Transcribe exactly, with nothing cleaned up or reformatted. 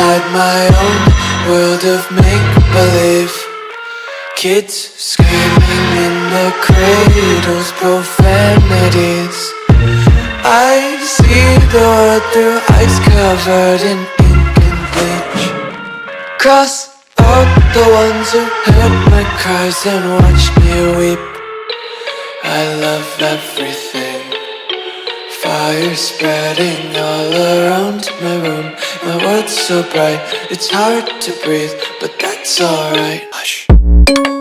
inside my own world of make-believe. Kids screaming in their cradles, profanities. I see the world through eyes covered in ink and bleach. Cross out the ones who heard my cries and watched me weep. I love everything. Fire spreading all around my room. My world's so bright, it's hard to breathe, but that's alright. Hush.